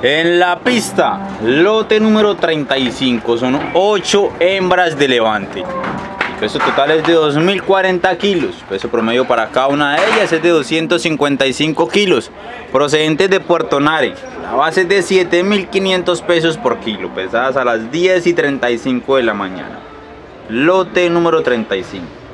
En la pista, lote número 35, son 8 hembras de levante. El peso total es de 2040 kilos. Peso promedio para cada una de ellas es de 255 kilos. Procedentes de Puerto Nare. La base es de 7.500 pesos por kilo. Pesadas a las 10:35 de la mañana. Lote número 35.